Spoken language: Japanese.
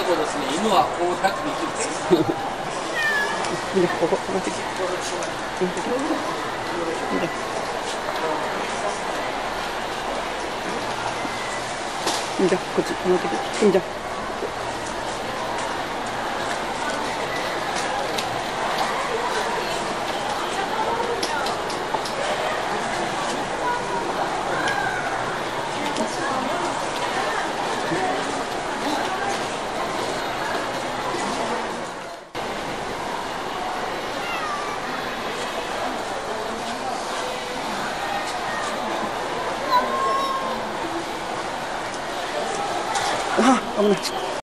構ですね、犬はこうやってできるんですよ。 じゃここ持ってきて。じゃこっち持ってきて。じゃあ、危ない。